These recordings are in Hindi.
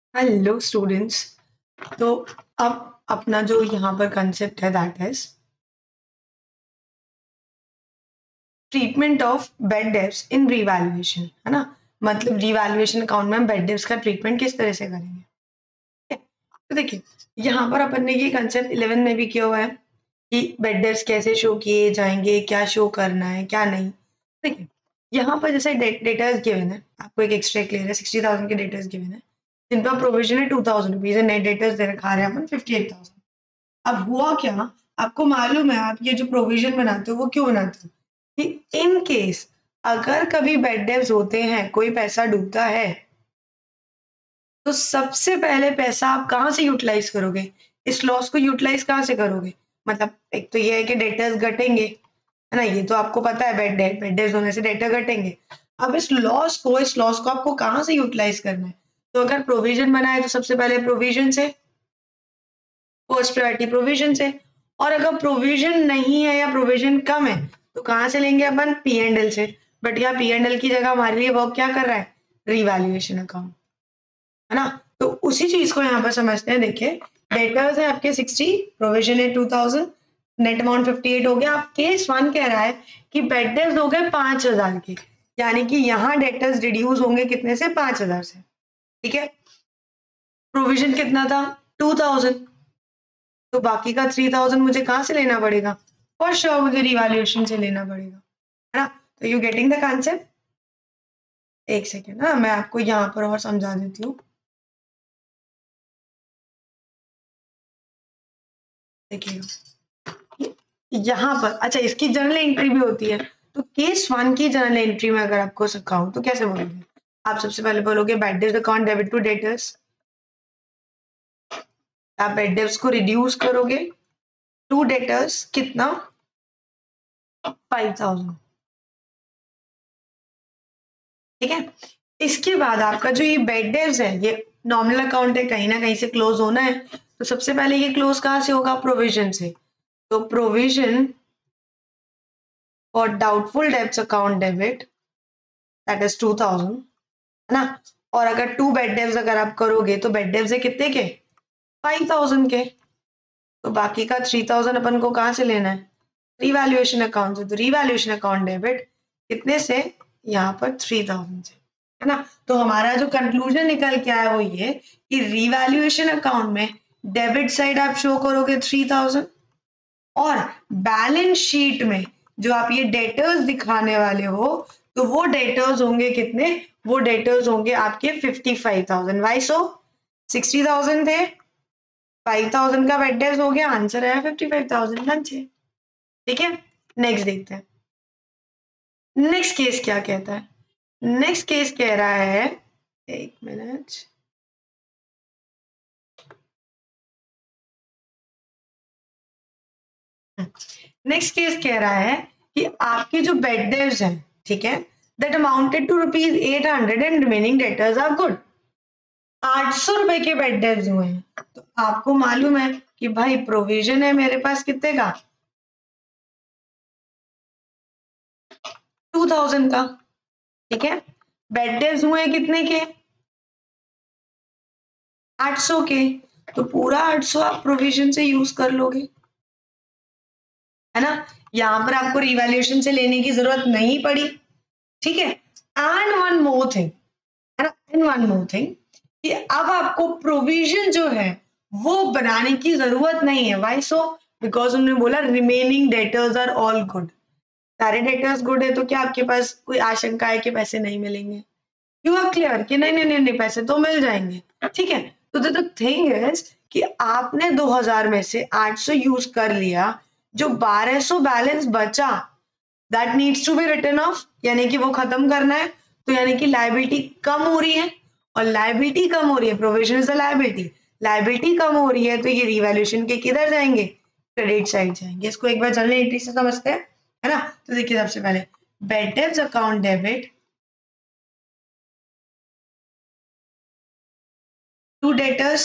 Hello students. तो अब अपना जो यहाँ पर कंसेप्ट है that is treatment of bad debts in revaluation, है ना। मतलब रीवैल्यूएशन अकाउंट में हम बेड डेब्ट्स का ट्रीटमेंट किस तरह से करेंगे। ठीक है? तो देखिए, यहाँ पर अपन ने ये कंसेप्ट 11 में भी किया हुआ है कि बेड डेब्ट्स कैसे शो किए जाएंगे, क्या शो करना है क्या नहीं। देखिए, यहाँ पर जैसे डेटर्स गिवन है, आपको एक एक्स्ट्रा क्लियर है 60,000 के डेटर्स गिवन है, जिनका प्रोविजन है 2,000 रुपीज, नेट डेटर्स दे रखा है अपन 58,000। अब हुआ क्या, आपको मालूम है आप ये जो प्रोविजन बनाते हो वो क्यों बनाते हो कि इन केस अगर कभी बेड डेब्ट्स होते हैं, कोई पैसा डूबता है, तो सबसे पहले पैसा आप कहाँ से यूटिलाइज करोगे, इस लॉस को यूटिलाइज कहाँ से करोगे। मतलब एक तो ये है कि डेटर्स घटेंगे, है ना, ये तो आपको पता है, बेड डेब्ट्स होने से डेटर घटेंगे। अब इस लॉस को आपको कहाँ से यूटिलाइज करना है। तो अगर प्रोविजन बना है तो सबसे पहले प्रोविजन से, फर्स्ट प्रायोरिटी प्रोविजन से। और अगर प्रोविजन नहीं है या प्रोविजन कम है तो कहाँ से लेंगे अपन, पी एंड एल से। बट यहाँ पी एंड एल की जगह हमारे लिए वर्क क्या कर रहा है, रिवैल्यूएशन अकाउंट, है ना। तो उसी चीज को यहाँ पर समझते हैं। देखिए, डेटर्स है आपके 60, प्रोविजन है 2,000, नेट अमाउंट 58 हो गया। आप केस 1 कह रहा है कि बेड डेब्ट्स हो गए 5,000 के, यानी कि यहाँ डेटर्स रिड्यूस होंगे कितने से, 5,000 से। ठीक है, प्रोविजन कितना था, 2,000, तो बाकी का 3,000 मुझे कहाँ से लेना पड़ेगा, फॉर श्योर मुझे रिवैल्यूएशन से लेना पड़ेगा, है ना। तो यू गेटिंग द कॉन्सेप्ट। एक सेकेंड ना, मैं आपको यहाँ पर और समझा देती हूँ। देखिए, यहाँ पर अच्छा, इसकी जर्नल एंट्री भी होती है। तो केस 1 की जर्नल एंट्री में अगर आपको सिखाऊं तो कैसे बोलोगे, आप सबसे पहले बोलोगे bad debts account debit to debtors, आप बेड डेब्ट्स को रिड्यूस करोगे टू डेटर्स कितना, 5,000। ठीक है, इसके बाद आपका जो ये बेड डेब्ट्स है ये नॉमिनल अकाउंट है, कहीं ना कहीं से क्लोज होना है। तो सबसे पहले ये क्लोज कहाँ से होगा, प्रोविजन से। तो provision for doubtful debts account debit, that is 2,000, है ना। और अगर टू बेड डेब्ट्स अगर आप करोगे तो बेड डेब्ट्स है कितने के, 5,000 के। तो बाकी का 3,000 अपन को कहाँ से लेना है, रिवैल्यूएशन अकाउंट से। तो रिवैल्यूएशन अकाउंट डेबिट कितने से, यहाँ पर 3,000 से, है ना। तो हमारा जो कंक्लूजन निकल के आया वो ये कि रिवैल्यूएशन अकाउंट में डेबिट साइड आप शो करोगे 3,000, और बैलेंस शीट में जो आप ये डेटर्स दिखाने वाले हो तो वो डेटर्स होंगे कितने, वो डेटर्स होंगे आपके 55,000। वाई सो, 60,000 थे, 5,000 का बेड डेब्ट्स हो गया, आंसर आया 55,000 लंच है। ठीक है, नेक्स्ट देखते हैं। नेक्स्ट केस क्या कहता है, नेक्स्ट केस कह रहा है, एक मिनट, नेक्स्ट केस कह रहा है कि आपके जो बेड डेब्ट्स हैं, ठीक है, that amounted to ₹800 and remaining debtors are good. 800 रुपए के बेड डेब्ट्स हुए हैं। तो आपको मालूम है कि भाई प्रोविजन है मेरे पास कितने का, 2,000 का। ठीक है, बेड डेब्ट्स हुए हैं कितने के, 800 के। तो पूरा 800 आप प्रोविजन से यूज कर लोगे, है ना। यहां पर आपको रिवैल्यूएशन से लेने की जरूरत नहीं पड़ी। ठीक है, एंड वन मोर थिंग, है ना, एंड वन मोर थिंग कि अब आपको प्रोविजन जो है वो बनाने की जरूरत नहीं है। वाई सो, बिकॉज उन्होंने बोला remaining debtors are all good. सारे डेटर्स गुड है तो क्या आपके पास कोई आशंका है कि पैसे नहीं मिलेंगे, यू आर क्लियर कि नहीं नहीं नहीं नहीं, पैसे तो मिल जाएंगे। ठीक है, तो द थिंग इज कि आपने 2,000 में से 800 यूज कर लिया, जो 1,200 बैलेंस बचा that needs to be written off, यानी कि वो खत्म करना है। तो यानी कि लायबिलिटी कम हो रही है, और लायबिलिटी कम हो रही है, provision is the liability, liability कम हो रही है तो ये रिवैल्यूएशन के किधर जाएंगे, क्रेडिट साइड जाएंगे। इसको एक बार जर्नल एंट्री से समझते हैं, है ना। तो देखिए, सबसे पहले bad debts account debit to debtors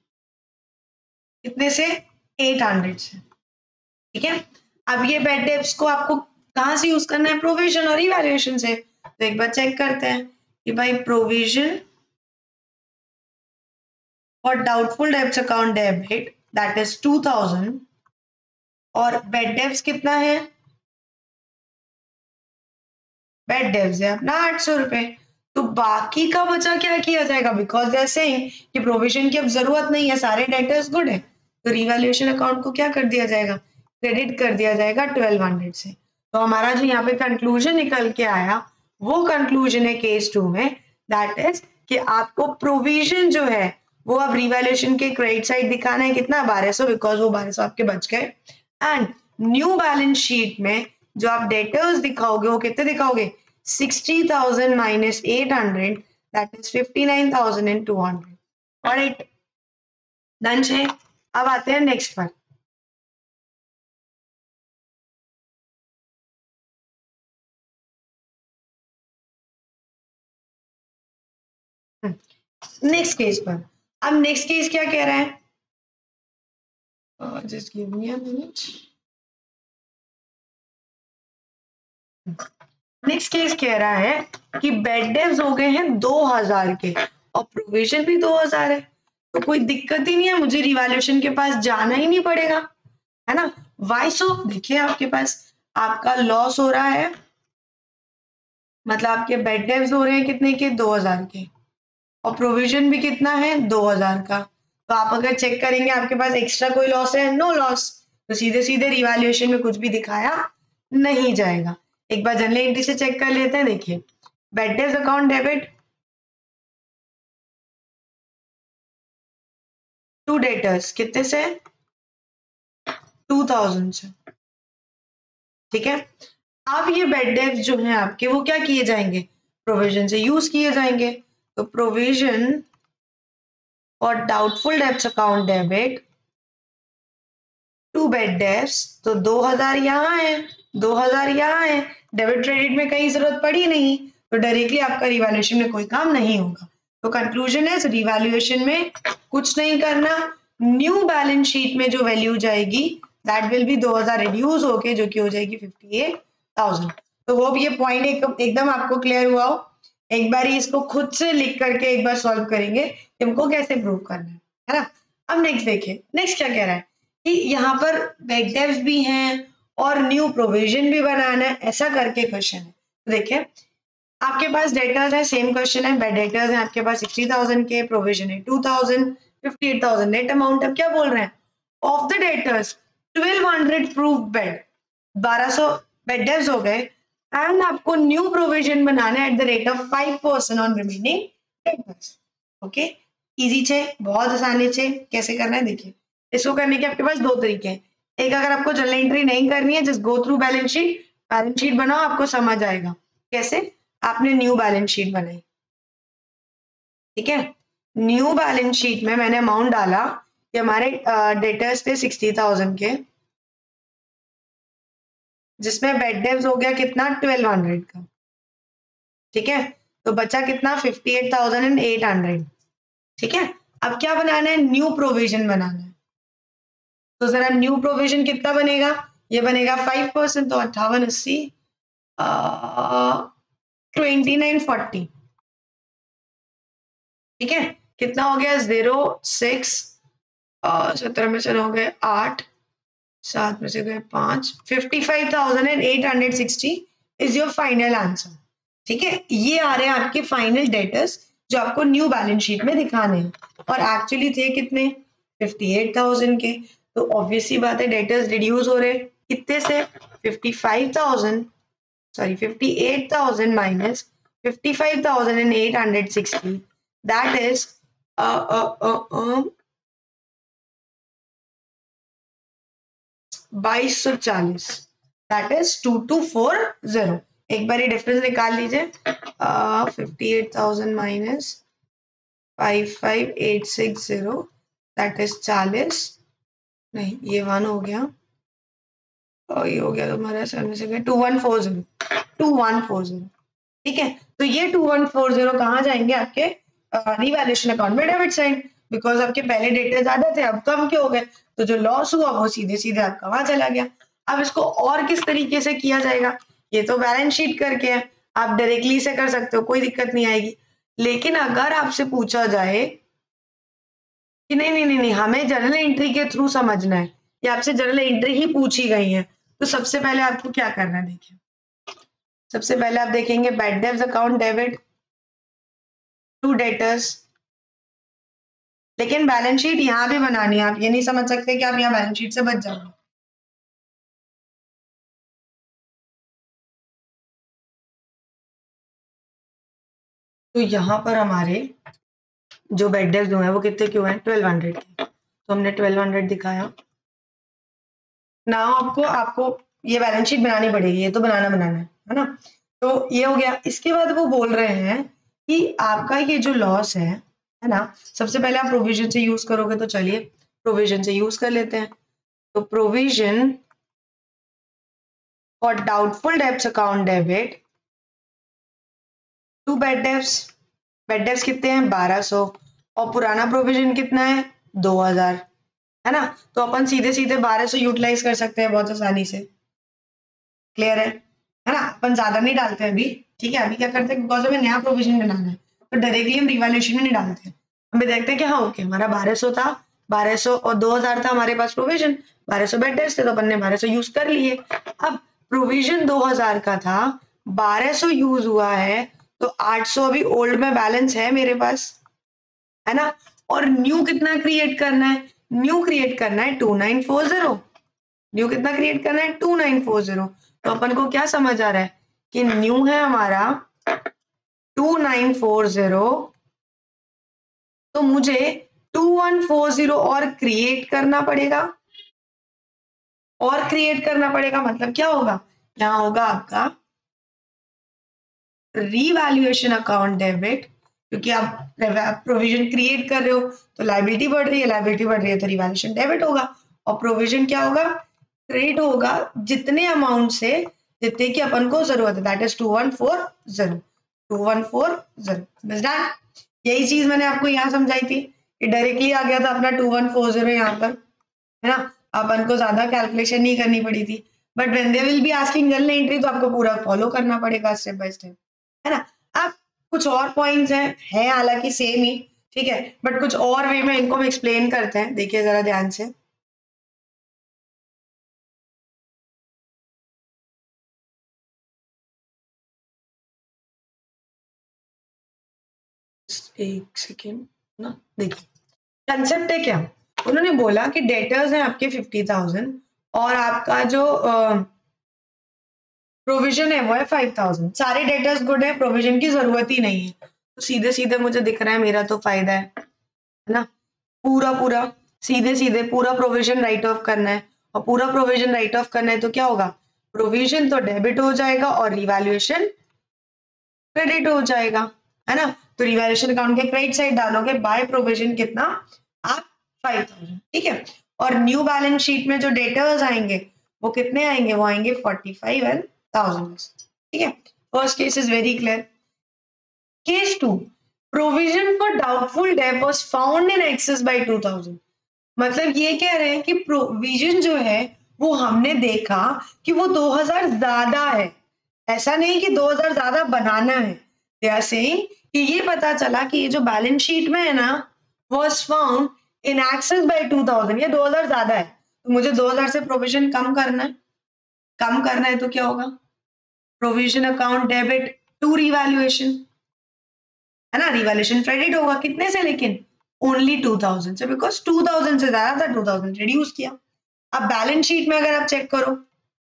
कितने से, 800 से। ठीक है, अब ये बेड डेब्ट्स को आपको कहां से यूज करना है, प्रोविजन और इवैल्यूएशन से। तो एक बार चेक करते हैं कि भाई provision for doubtful debts account debit that is 2000 और बेड डेब्ट्स कितना है, बेड डेब्ट्स है अपना 800 रुपए। तो बाकी का बचा क्या किया जाएगा, बिकॉज दे आर सेइंग कि प्रोविजन की अब जरूरत नहीं है, सारे डेटर्स गुड है, तो रिवैल्यूएशन अकाउंट को क्या कर दिया जाएगा, क्रेडिट कर दिया जाएगा 1200 से। तो हमारा जो यहाँ पे कंक्लूजन निकल के आया वो कंक्लूजन है केस 2 में, दैट इज कि आपको प्रोविजन जो है वो अब रिवैल्यूएशन के क्रेडिट साइड दिखाना है कितना 1200, बिकॉज वो 1200 आपके बच गए। एंड न्यू बैलेंस शीट में जो आप डेटर्स दिखाओगे वो कितने दिखाओगे, 60,000 minus 800 that is 59,200। Alright, done है। अब आते हैं नेक्स्ट पर। नेक्स्ट केस पर, अब नेक्स्ट केस क्या कह रहा है, just give me a minute. Next case कह रहा है कि बेड डेब्ट्स हो गए हैं 2000 के और प्रोविजन भी 2000 है, तो कोई दिक्कत ही नहीं है, मुझे रिवैल्यूएशन के पास जाना ही नहीं पड़ेगा, है ना। वाई सो, देखिए आपके पास आपका लॉस हो रहा है, मतलब आपके बेड डेब्ट्स हो रहे हैं कितने के, 2000 के, और प्रोविजन भी कितना है 2000 का। तो आप अगर चेक करेंगे आपके पास एक्स्ट्रा कोई लॉस है, नो लॉस, तो सीधे सीधे रिवैल्यूएशन में कुछ भी दिखाया नहीं जाएगा। एक बार जनरल एंट्री से चेक कर लेते हैं। देखिए bad debts account debit to debtors कितने से, 2000 से, ठीक है। अब ये बेड डेब्ट्स जो हैं आपके वो क्या किए जाएंगे, प्रोविजन से यूज किए जाएंगे। तो प्रोविजन और doubtful debts account debit to bad debts, तो 2000 यहाँ है, 2000 यहाँ है, डेबिट क्रेडिट में कहीं जरूरत पड़ी नहीं, तो डायरेक्टली आपका रिवैल्यूएशन में कोई काम नहीं होगा। तो कंक्लूजन है रिवैल्यूएशन में कुछ नहीं करना, न्यू बैलेंस शीट में जो वैल्यू जाएगी दैट विल बी 2000 रिड्यूस होके जो कि हो जाएगी 58,000। तो वो ये पॉइंट एकदम आपको क्लियर हुआ हो। एक बार इसको खुद से लिख करके एक बार सॉल्व करेंगे कि हमको कैसे प्रूव करना है ना। अब नेक्स्ट देखिए, नेक्स्ट क्या कह रहा है कि यहाँ पर बेड डेब्ट्स भी हैं और न्यू प्रोविजन भी बनाना है, ऐसा करके क्वेश्चन है। तो देखिए आपके पास डेटर्स है, सेम क्वेश्चन है, बेड डेटर्स है आपके पास 60,000 के, प्रोविजन है 2000, 58,000 नेट अमाउंट। अब क्या बोल रहे हैं, off the debtors 1200 prove bad, 1200 bad debts हो गए एंड आपको न्यू प्रोविजन बनाना है at the rate of 5% on remaining debtors. Okay, easy छे, बहुत आसानी छे। कैसे करना है देखिए, इसको करने के आपके पास दो तरीके हैं। एक, अगर आपको जनरल एंट्री नहीं करनी है just go through balance sheet बनाओ, आपको समझ आएगा कैसे। आपने न्यू बैलेंस शीट बनाई, ठीक है, न्यू बैलेंस शीट में मैंने अमाउंट डाला कि हमारे डेटर्स थे 60,000 के, जिसमें बेड डेब्ट्स हो गया कितना 1200 का, ठीक है, तो बचा कितना 58,800, ठीक है। अब क्या बनाना है, न्यू प्रोविजन बनाना है। तो जरा न्यू प्रोविजन कितना बनेगा, ये बनेगा 5%, तो 5880 2940, ठीक है। कितना हो गया 06 17 में से हो गए 8, 7 में से गए 5, 55,860 इज योर फाइनल आंसर, ठीक है। ये आ रहे हैं आपके फाइनल डेटर्स जो आपको न्यू बैलेंस शीट में दिखाने हैं, और एक्चुअली थे कितने 58,000 के। तो ऑब्वियसली बात है डेटर्स रिड्यूस हो रहे कितने से 58,000 minus 55,860, that is 2240, that is 2240। एक बार ये डिफरेंस निकाल लीजिए, 58,000 माइनस 55,860 दैट इज 40, नहीं ये 1 हो गया और ये हो गया तुम्हारा 2140, ठीक है। तो ये 2140 कहाँ जाएंगे आपके रिवैल्यूएशन अकाउंट में डेबिट साइड, बिकॉज आपके पहले डेटा ज्यादा थे अब कम के हो गए, तो जो लॉस हुआ वो सीधे सीधे आपका वहां चला गया। अब इसको और किस तरीके से किया जाएगा, ये तो बैलेंस शीट करके है, आप डायरेक्टली से कर सकते हो, कोई दिक्कत नहीं आएगी। लेकिन अगर आपसे पूछा जाए कि नहीं नहीं नहीं नहीं हमें जर्नल एंट्री के थ्रू समझना है, कि आपसे जर्नल एंट्री ही पूछी गई है। तो सबसे पहले आपको क्या करना है, देखिए सबसे पहले आप देखेंगे bad debts account debit to debtors, लेकिन बैलेंस शीट यहाँ भी बनानी है। आप ये नहीं समझ सकते कि आप यहाँ बैलेंस शीट से बच जाओगे। तो यहाँ पर हमारे जो बैड डेब्ट्स हुए हैं वो कितने क्यों हैं, 1200 के। तो हमने 1200 दिखाया ना। आपको आपको ये बैलेंस शीट बनानी पड़ेगी, ये तो बनाना है ना। तो ये हो गया। इसके बाद वो बोल रहे हैं कि आपका ये जो लॉस है ना, सबसे पहले आप प्रोविजन से यूज करोगे। तो चलिए प्रोविजन से यूज कर लेते हैं। तो provision for doubtful debts account debit to bad debts. Bad debts कितने हैं, 1200, और पुराना प्रोविजन कितना है, 2000, है ना। तो अपन सीधे सीधे 1200 यूटिलाइज कर सकते हैं बहुत आसानी से। क्लियर है ना। अपन ज्यादा नहीं डालते हैं अभी, ठीक है। अभी क्या करते हैं, बिकॉज हमें नया प्रोविजन बनाना है, तो डायरेक्टली हम रिवैल्यूएशन में नहीं डालते। हमें देखते हैं कि हाँ ओके हमारा 1200 था, 1200 और 2000 था हमारे पास प्रोविजन, 1200 बेड डेब्ट्स थे तो अपन ने 1200 यूज कर लिए। अब प्रोविजन 2000 का था, 1200 यूज हुआ है, तो 800 अभी ओल्ड में बैलेंस है मेरे पास, है ना। और न्यू कितना क्रिएट करना है, न्यू क्रिएट करना है 2940। न्यू कितना क्रिएट करना है, 2940। तो अपन को क्या समझ आ रहा है कि न्यू है हमारा 2940, तो मुझे 2140 और क्रिएट करना पड़ेगा। और क्रिएट करना पड़ेगा मतलब क्या होगा, यहाँ होगा आपका रीवैल्यूएशन अकाउंट डेबिट, क्योंकि आप प्रोविजन क्रिएट कर रहे हो तो लायबिलिटी बढ़ रही है, लायबिलिटी बढ़ रही है तो रिवैल्यूएशन डेबिट होगा। और प्रोविजन क्या होगा, क्रेडिट होगा जितने अमाउंट से जितने की अपन को जरूरत है, दैट इज 2140। 2140 यही चीज मैंने आपको यहाँ समझाई थी कि डायरेक्टली आ गया था अपना 2140 यहाँ पर, है ना। अपन को ज्यादा कैलकुलेशन नहीं करनी पड़ी थी। But when they will be asking journal entry तो आपको पूरा फॉलो करना पड़ेगा स्टेप बाय स्टेप, है ना। अब कुछ और पॉइंट्स हैं हालांकि सेम ही, ठीक है, बट कुछ और वे में इनको हम एक्सप्लेन करते हैं। देखिए जरा ध्यान से, एक सेकेंड ना। देखिए कंसेप्ट है क्या, उन्होंने बोला कि डेटर्स हैं आपके 50,000 और आपका जो प्रोविजन है वो है 5000। सारे डेटर्स गुड है, प्रोविजन की जरूरत ही नहीं है। तो सीधे सीधे मुझे दिख रहा है मेरा तो फायदा है ना। पूरा पूरा सीधे सीधे पूरा प्रोविजन राइट ऑफ करना है, और पूरा प्रोविजन राइट ऑफ करना है तो क्या होगा, प्रोविजन तो डेबिट हो जाएगा और रिवैल्यूएशन क्रेडिट हो जाएगा, है ना। तो रिवैल्यूएशन अकाउंट के क्रेडिट साइड डालोगे बाय प्रोविजन कितना, आप 5000, ठीक है। और न्यू बैलेंस शीट में जो डेटर्स आएंगे वो कितने आएंगे, वो आएंगे 45 and 1000, ठीक है। First case is very clear. Case 2, provision for doubtful debt was found in excess by 2000। मतलब ये कह रहे हैं कि प्रोविजन जो है वो हमने देखा कि वो 2000 ज्यादा है, ऐसा नहीं कि 2000 ज्यादा बनाना है। दे आर सेइंग कि ये पता चला कि ये जो बैलेंस शीट में है ना, was found in excess by 2000, ये 2000 ज्यादा है, तो मुझे 2000 से प्रोविजन कम करना है। कम करना है तो क्या होगा, provision account debit to revaluation, है ना। रिवैल्यूएशन क्रेडिट होगा कितने से, लेकिन ओनली 2000 से, बिकॉज 2000 से ज्यादा था, 2000 रिड्यूस किया। अब बैलेंस शीट में अगर आप चेक करो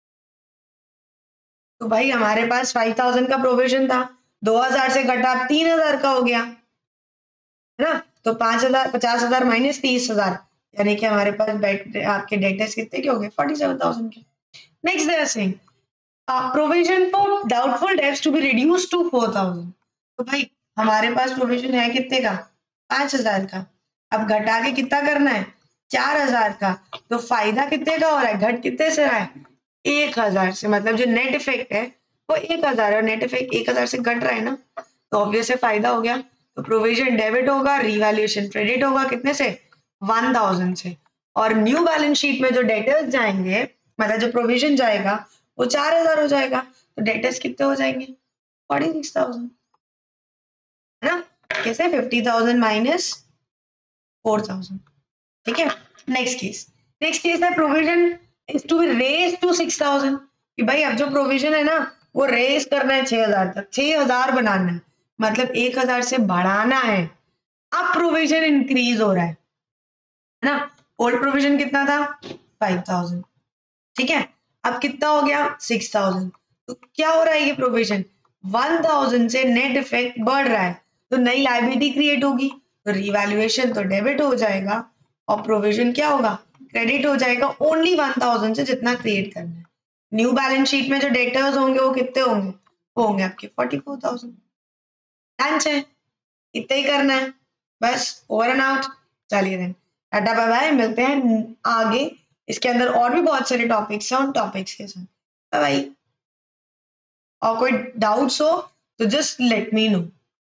तो भाई हमारे पास 5000 का प्रोविजन था, 2000 से घटा 3000 का हो गया, है ना। तो 5000 50,000 माइनस 30,000, यानी कि हमारे पास आपके डेटर्स कितने के हो गए, 47,000 के। Next they are saying provision for doubtful debts to be reduce to 4000। तो भाई हमारे पास प्रोविजन है कितने का, 5000 का। अब घटा के कितना करना है, 4000 का। तो फायदा कितने का हो रहा है, घट कितने से रहा है, 1000 से। मतलब जो नेट इफेक्ट है वो 1000 है, और नेट इफेक्ट 1000 से घट रहा है ना, तो ऑब्वियस फायदा हो गया। तो प्रोविजन डेबिट होगा, रिवैल्यूएशन क्रेडिट होगा कितने से, 1000 से। और न्यू बैलेंस शीट में जो डेटर्स जाएंगे, मतलब जो प्रोविजन जाएगा वो 4000 हो जाएगा, तो डेटर्स कितने हो जाएंगे, 46,000, है ना। कैसे, 50,000 माइनस 4,000। ठीक है, नेक्स्ट केस है provision is to be raise to 6,000 कि भाई अब जो प्रोविजन है ना वो रेज करना है 6,000 तक, 6,000 बनाना है, मतलब 1,000 से बढ़ाना है। अब प्रोविजन इंक्रीज हो रहा है ना। ओल्ड प्रोविजन कितना था 5,000, ठीक है, अब कितना हो गया 6,000। तो क्या हो रहा है ये प्रोविजन 1,000 से नेट इफेक्ट बढ़ रहा है, तो नई लायबिलिटी क्रिएट होगी, तो रिवैल्यूएशन तो डेबिट हो जाएगा और प्रोविजन क्या होगा क्रेडिट हो जाएगा ओनली 1,000 से जितना क्रिएट करना है। न्यू बैलेंस शीट में जो डेटर्स होंगे वो कितने होंगे, वो होंगे आपके 44,000। लंच है, इतना ही करना है बस, ओवर एंड आउट। चलिए देन टाटा बाय बाय, मिलते हैं आगे, इसके अंदर और भी बहुत सारे टॉपिक्स हैं, उन टॉपिक्स के साथ बाय बाय। और कोई डाउट्स हो तो जस्ट लेट मी नो।